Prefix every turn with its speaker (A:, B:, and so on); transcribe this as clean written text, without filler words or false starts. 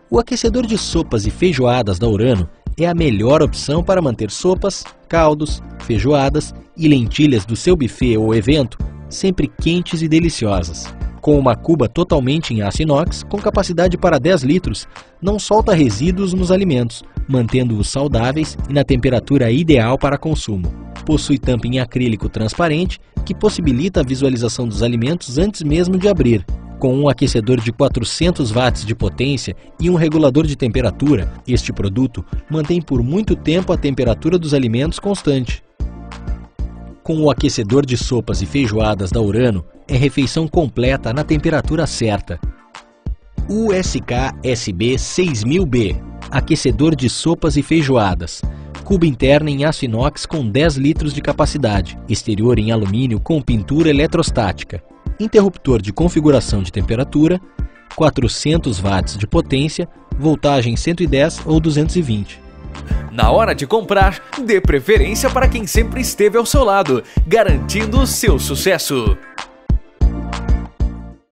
A: O aquecedor de sopas e feijoadas da Urano é a melhor opção para manter sopas, caldos, feijoadas e lentilhas do seu buffet ou evento sempre quentes e deliciosas. Com uma cuba totalmente em aço inox, com capacidade para 10 litros, não solta resíduos nos alimentos, mantendo-os saudáveis e na temperatura ideal para consumo. Possui tampa em acrílico transparente, que possibilita a visualização dos alimentos antes mesmo de abrir. Com um aquecedor de 400 watts de potência e um regulador de temperatura, este produto mantém por muito tempo a temperatura dos alimentos constante. Com o aquecedor de sopas e feijoadas da Urano, é refeição completa na temperatura certa. USK-SB 6000B, aquecedor de sopas e feijoadas. Cuba interna em aço inox com 10 litros de capacidade, exterior em alumínio com pintura eletrostática, interruptor de configuração de temperatura, 400 watts de potência, voltagem 110 ou 220.
B: Na hora de comprar, dê preferência para quem sempre esteve ao seu lado, garantindo o seu sucesso.